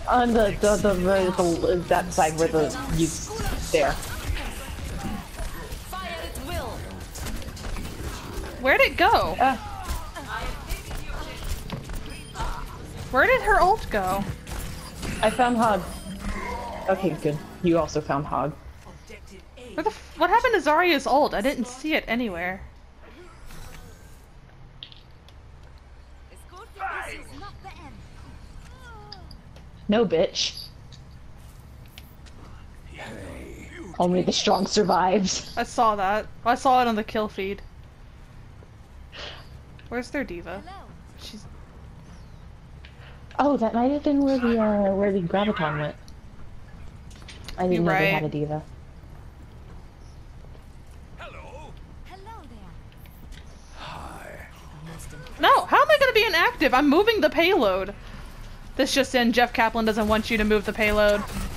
On that side where you there. Where'd it go? Where did her ult go? I found Hog. Okay, good. You also found Hog. What happened to Zarya's ult? I didn't see it anywhere. No, bitch. Only the strong survives. I saw that. I saw it on the kill feed. Where's their diva? She's... Oh, that might have been where the graviton went. I didn't know they had a diva. Hello. Hello there. Hi. No, how am I gonna be inactive? I'm moving the payload. This just in, Jeff Kaplan doesn't want you to move the payload.